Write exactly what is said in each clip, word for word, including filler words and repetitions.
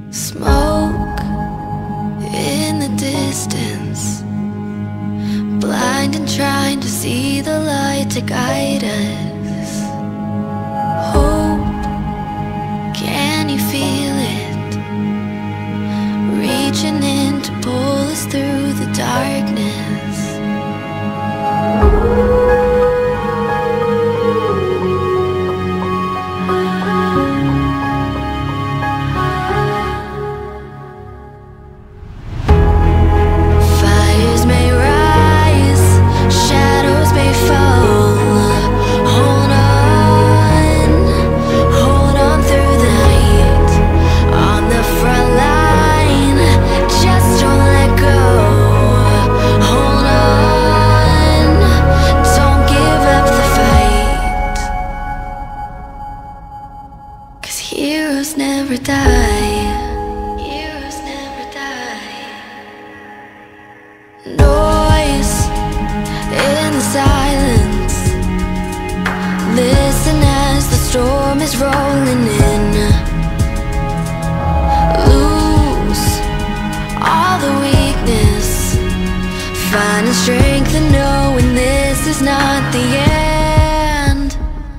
Smoke in the distance, blind and trying to see the light to guide us. Hope, can you feel it? Reaching in to pull us through the darkness. Heroes never die. Heroes never die. Noise in the silence. Listen as the storm is rolling in. Lose all the weakness, finding strength and knowing this is not the end.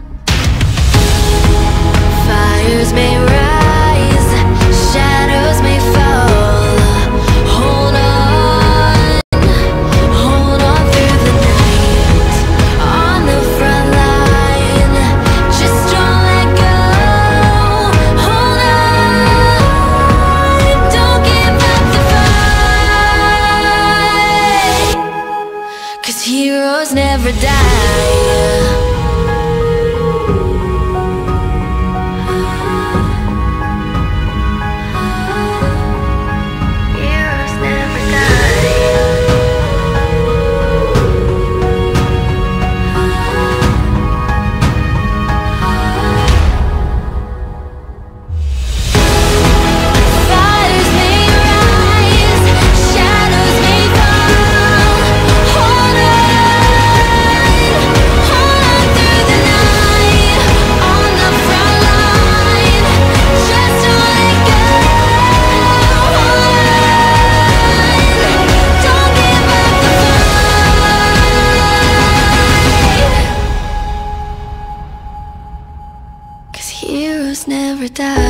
Fires may rise, shadows may fall. Hold on, hold on through the night. On the front line, just don't let go. Hold on, don't give up the fight, 'cause heroes never die. Heroes never die.